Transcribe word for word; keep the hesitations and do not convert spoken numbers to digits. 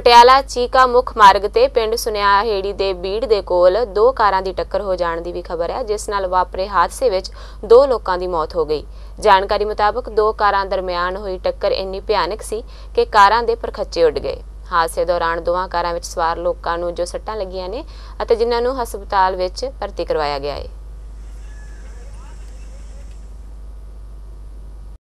ਪਟਿਆਲਾ ਚੀਕਾ ਮੁੱਖ ਮਾਰਗ ਤੇ ਪਿੰਡ ਸੁਨਿਆਹੇੜੀ ਦੇ ਬੀੜ ਦੇ ਕੋਲ ਦੋ ਕਾਰਾਂ ਦੀ ਟੱਕਰ ਹੋ ਜਾਣ ਦੀ ਵੀ ਖਬਰ ਹੈ, ਜਿਸ ਨਾਲ ਵਾਪਰੇ ਹਾਦਸੇ ਵਿੱਚ ਦੋ ਲੋਕਾਂ ਦੀ ਮੌਤ ਹੋ ਗਈ। ਜਾਣਕਾਰੀ ਮੁਤਾਬਕ ਦੋ ਕਾਰਾਂ ਦਰਮਿਆਨ ਹੋਈ ਟੱਕਰ ਇੰਨੀ ਭਿਆਨਕ ਸੀ ਕਿ ਕਾਰਾਂ ਦੇ ਪਰਖੱਚੇ ਉੱਡ ਗਏ। ਹਾਦਸੇ ਦੌਰਾਨ ਦੋਵਾਂ ਕਾਰਾਂ ਵਿੱਚ ਸਵਾਰ ਲੋਕਾਂ ਨੂੰ ਜੋ ਸੱਟਾਂ ਲੱਗੀਆਂ ਨੇ ਅਤੇ ਜਿਨ੍ਹਾਂ ਨੂੰ ਹਸਪਤਾਲ ਵਿੱਚ ਭਰਤੀ ਕਰਵਾਇਆ ਗਿਆ ਹੈ।